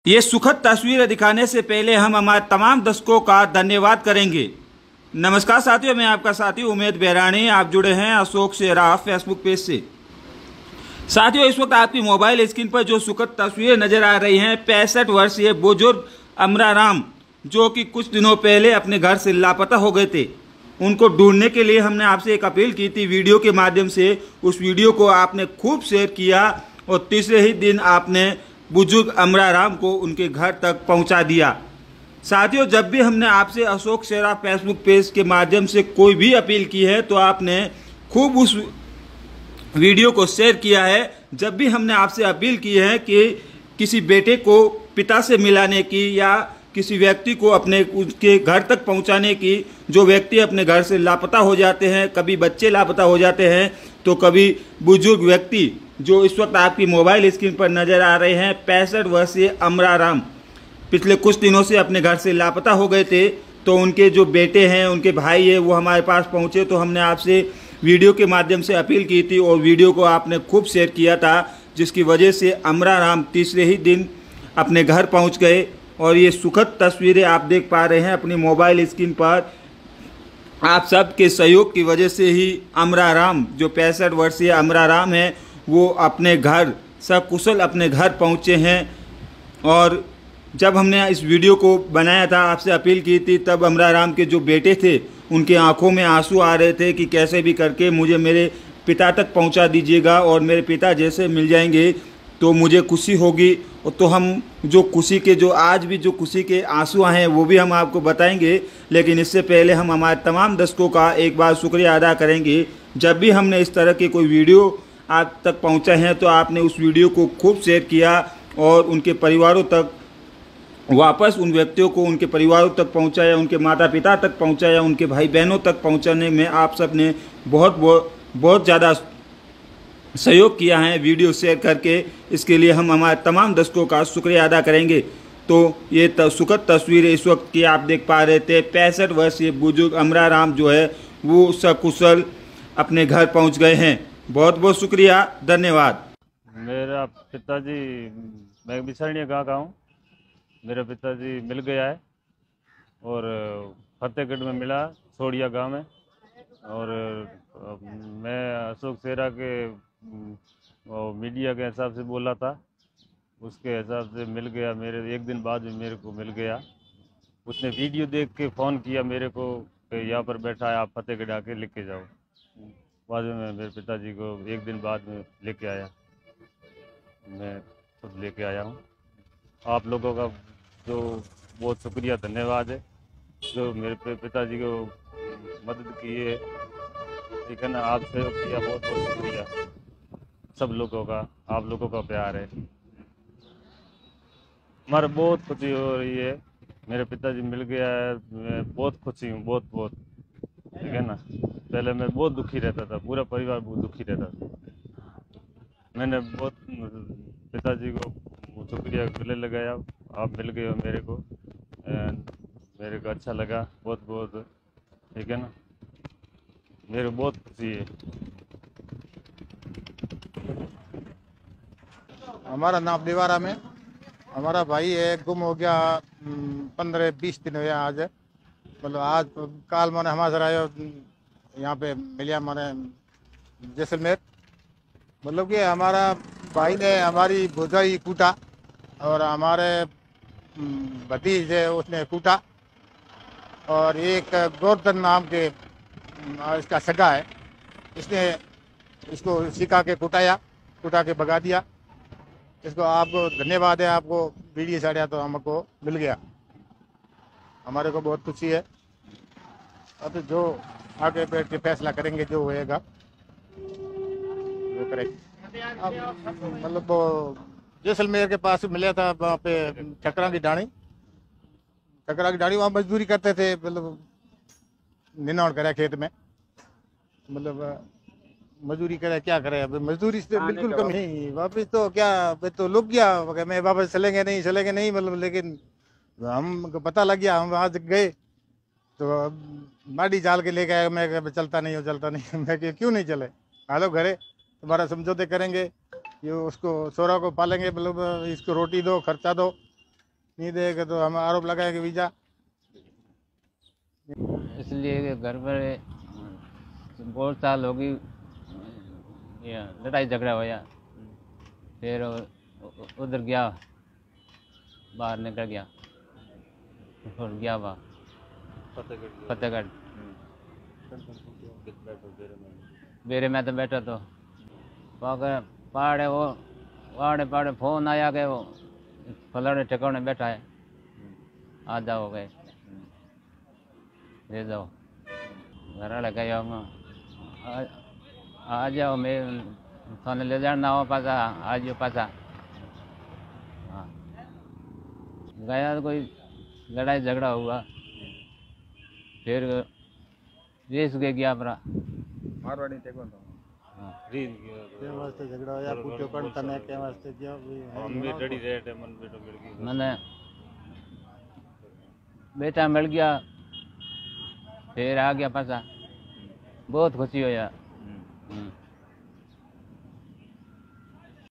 ये सुखद तस्वीरें दिखाने से पहले हम हमारे तमाम दर्शकों का धन्यवाद करेंगे। नमस्कार साथियों, मैं आपका साथी उमेद बेरानी। आप जुड़े हैं अशोक शेरा फेसबुक पेज से। साथियों, इस वक्त आपकी मोबाइल स्क्रीन पर जो सुखद तस्वीरें नजर आ रही हैं, 65 वर्षीय बुजुर्ग अमराराम जो कि कुछ दिनों पहले अपने घर से लापता हो गए थे, उनको ढूंढने के लिए हमने आपसे एक अपील की थी वीडियो के माध्यम से। उस वीडियो को आपने खूब शेयर किया और तीसरे ही दिन आपने बुजुर्ग अमराराम को उनके घर तक पहुंचा दिया। साथियों, जब भी हमने आपसे अशोक शेरा फेसबुक पेज के माध्यम से कोई भी अपील की है तो आपने खूब उस वीडियो को शेयर किया है। जब भी हमने आपसे अपील की है कि किसी बेटे को पिता से मिलाने की या किसी व्यक्ति को अपने उसके घर तक पहुंचाने की, जो व्यक्ति अपने घर से लापता हो जाते हैं, कभी बच्चे लापता हो जाते हैं तो कभी बुजुर्ग व्यक्ति, जो इस वक्त आपकी मोबाइल स्क्रीन पर नजर आ रहे हैं, 65 वर्षीय अमराराम पिछले कुछ दिनों से अपने घर से लापता हो गए थे। तो उनके जो बेटे हैं, उनके भाई हैं, वो हमारे पास पहुंचे तो हमने आपसे वीडियो के माध्यम से अपील की थी और वीडियो को आपने खूब शेयर किया था, जिसकी वजह से अमराराम तीसरे ही दिन अपने घर पहुंच गए। और ये सुखद तस्वीरें आप देख पा रहे हैं अपनी मोबाइल स्क्रीन पर। आप सब के सहयोग की वजह से ही अमराराम, जो 65 वर्षीय अमराराम है, वो अपने घर सकुशल अपने घर पहुंचे हैं। और जब हमने इस वीडियो को बनाया था, आपसे अपील की थी, तब अमराराम के जो बेटे थे उनके आंखों में आंसू आ रहे थे कि कैसे भी करके मुझे मेरे पिता तक पहुंचा दीजिएगा और मेरे पिता जैसे मिल जाएंगे तो मुझे खुशी होगी। और तो हम जो खुशी के, जो आज भी जो खुशी के आंसू हैं वो भी हम आपको बताएंगे। लेकिन इससे पहले हम हमारे तमाम दर्शकों का एक बार शुक्रिया अदा करेंगे। जब भी हमने इस तरह की कोई वीडियो आप तक पहुंचा है तो आपने उस वीडियो को खूब शेयर किया और उनके परिवारों तक वापस उन व्यक्तियों को उनके परिवारों तक पहुंचाया, उनके माता पिता तक पहुंचाया, उनके भाई बहनों तक पहुंचाने में आप सब ने बहुत ज़्यादा सहयोग किया है वीडियो शेयर करके। इसके लिए हम हमारे तमाम दर्शकों का शुक्रिया अदा करेंगे। तो ये सुखद तस्वीरें इस वक्त की आप देख पा रहे थे। 65 वर्षीय बुजुर्ग अमराराम जो है वो सकुशल अपने घर पहुंच गए हैं। बहुत बहुत शुक्रिया, धन्यवाद। मेरा पिताजी, मैं बिसरनिया गाँव का हूँ। मेरा पिताजी मिल गया है और फतेहगढ़ में मिला, सोड़िया गांव में। और मैं अशोक शेरा के मीडिया के हिसाब से बोला था, उसके हिसाब से मिल गया। मेरे एक दिन बाद में मेरे को मिल गया। उसने वीडियो देख के फ़ोन किया मेरे को कि यहाँ पर बैठा है, आप फतेहगढ़ आके लेके जाओ। बाद में मैं मेरे पिताजी को एक दिन बाद में लेके आया, मैं खुद लेके आया हूँ। आप लोगों का जो बहुत शुक्रिया, धन्यवाद है जो मेरे पिताजी को मदद की है, ठीक है ना। आपसे किया बहुत बहुत शुक्रिया सब लोगों का, आप लोगों का प्यार है। हमारा बहुत खुशी हो रही है, मेरे पिताजी मिल गया है। मैं बहुत खुशी हूँ, बहुत बहुत, ठीक है ना। पहले मैं बहुत दुखी रहता था, पूरा परिवार बहुत दुखी रहता था। मैंने बहुत पिताजी को शुक्रिया गले लगाया, आप मिल गए हो मेरे को, मेरे को अच्छा लगा बहुत बहुत, ठीक है ना। मेरे बहुत खुशी है। हमारा नाम दीवारा में हमारा भाई है, गुम हो गया 15-20 दिन हुए आज। मतलब आज काल मैंने हमारे सर आयो यहाँ पे मिलिया मैंने जैसलमेर। मतलब कि हमारा भाई ने हमारी भुजाई कूटा और हमारे भतीज है उसने कूटा। और एक गोवर्धन नाम के इसका सगा है, इसने इसको सिखा के कुटा के भगा दिया। इसको आपको धन्यवाद है, आपको वीडियो चढ़ा तो हमको मिल गया, हमारे को बहुत खुशी है। अब जो आगे बैठ के फैसला करेंगे, जो होएगा वो करेंगे। अब मतलब वो जैसलमेर के पास मिला था, वहाँ पे ठकरा की डाणी वहाँ मजदूरी करते थे। मतलब निनाण करे खेत में, मतलब मजदूरी करे, क्या करे। अब मजदूरी से बिल्कुल कम नहीं, वापस तो क्या तो लुक गया, मैं वापस चलेंगे नहीं मतलब। लेकिन हम पता लग गया, हम वहाँ गए तो माटी जाल के लेके आए। मैं चलता नहीं मैं क्यों नहीं चले, हालो घरे तुम्हारा समझौते करेंगे, ये उसको सोरा को पालेंगे, मतलब इसको रोटी दो, खर्चा दो, नहीं देगा तो हम आरोप लगाएंगे वीजा। इसलिए कि घर पर बहुत साल होगी ये लड़ाई झगड़ा होया, फिर उधर गया, बाहर निकल गया और गया वहाँ फतेहगढ़। बेरे में तो बैठा तो पहाड़े वो पहाड़े फोन आया कि वो फलाने ठिकाने बैठा है, आ जाओ गए ले जाओ। घर वाले कहे आ जाओ, मैं थाने ले जाना हो पासा, आ जाओ पासा। हाँ गया तो कोई लड़ाई झगड़ा हुआ, फिर रेस के गया अपना। मारवाड़ी टेकवन तो हाँ के वास्ते झगड़ा होया, पूछो कौन तने के वास्ते गया मैंने बेटा मिल गया, फिर आ गया पासा। बहुत खुशी होया।